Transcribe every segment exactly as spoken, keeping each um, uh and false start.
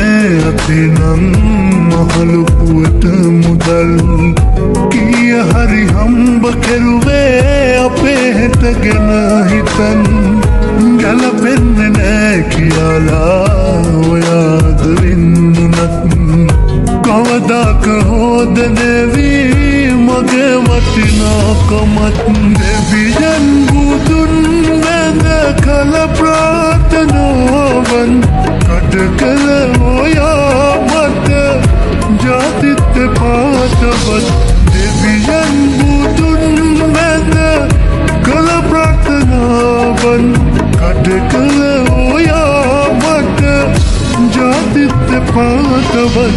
නෑ අතේනම් මහලු පුවට මුදල් කීය හරි හම්බ කෙරුවේ අපේ හෙට ගැන හිතන් ගැලපෙන්නේ නෑ කියලා ඔයාද වින්නුනත් කවදාක හොද දෙවී මගේ වටිනාකමත් දෙවියන් බුදුන් වැඳ කල ප්‍රාර්ථනාවන් කඩ කළ ඔයා මට ජාතිත් පාතවත් දෙවියන් බුදුන් වැඳ කල ප්‍රාර්ථනාවන් කඩ කළ ඔයා මට ජාතිත් පාතවත්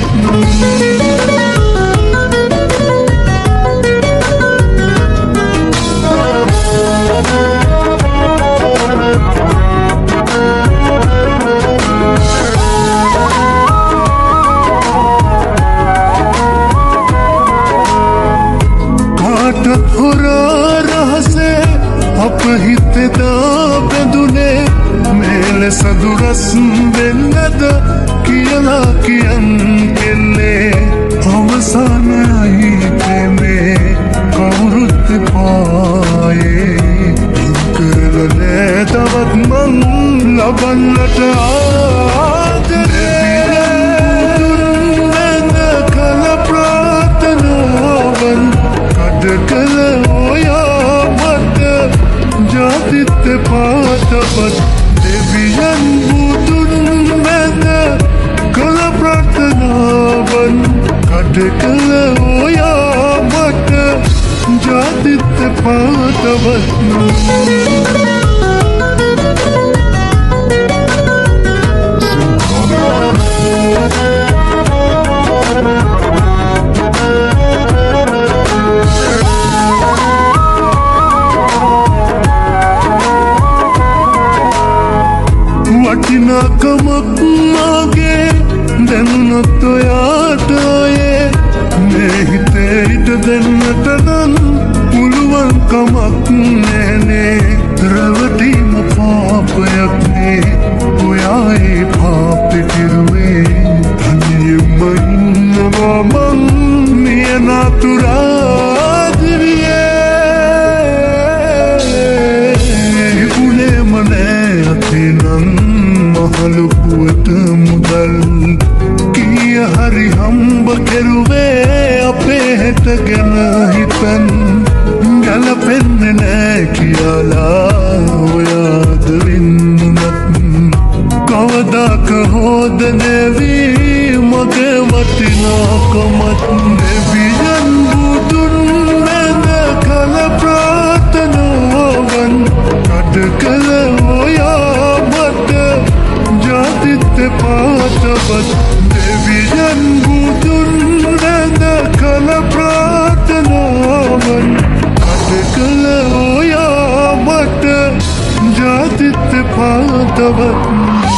හොරා රහසේ අප හිතෙදා බැඳුනේ මෙලෙස දුරස් වෙන්නද කියලා කියන් කෙල්ලේ අවසානයි ප්‍රේමේ කවුරුත් පායේ කරලනේ තවත් මං ලබන්නට ආදරේ දුන්න කල ප්‍රාර්ථනාවන් කල ඔයා මට ජාතිත් පාතවත් දෙවියන් බුදුන් වැඳ කල ප්‍රාර්ථනාවන් කඩ කල ඔයා මට ජාතිත් පාතවත් වටිනාකමක් මාගේ දැනුනොත් ඔයාට ඒ මේ හිතේ හිට දෙන්නට නම් පුළුවන් කමක් නෑනේ රැවටීම පාපයක් නේ ඔයා ඒ පාපෙ කිරුවේ තනියම ඉන්නවා මං නියනතුරා දිවියේ උනේම නෑ අතේනම් මහලු පුවට මුදල් කීය හරි හම්බ කෙරුවේ අපේ හෙට ගැන හිතන් ගැලපෙන්නේ නෑ කියලා ඔයාද වින්නුනත් කවදාක හොද දෙවී මගේ වටිනාකමත් දෙවියන් බුදුන් වැඳ කල ප්‍රාර්ථනාවන් කඩ කළ ඔයා මට ජාතිත් පාතවත් දෙවියන් බුදුන් වැඳ කල ප්‍රාර්ථනාවන් කඩ කළ ඔයා මට ජාතිත් පාතවත්